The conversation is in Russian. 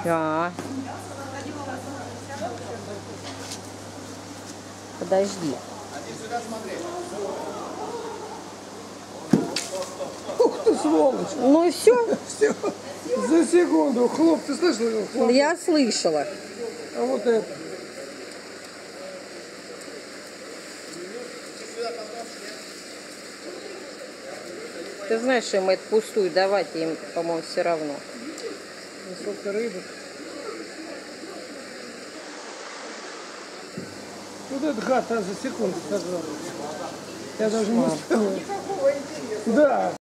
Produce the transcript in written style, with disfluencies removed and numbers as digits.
А. Подожди. Ух ты, сволочь! Ну все, Все. За секунду. Хлоп, ты слышал его? Хлоп. я слышала. А вот это. Ты знаешь, им это пустую давать, им, по-моему, все равно. Сколько рыбы. Вот этот гад за секунду сожрал. Я даже не успел. Да.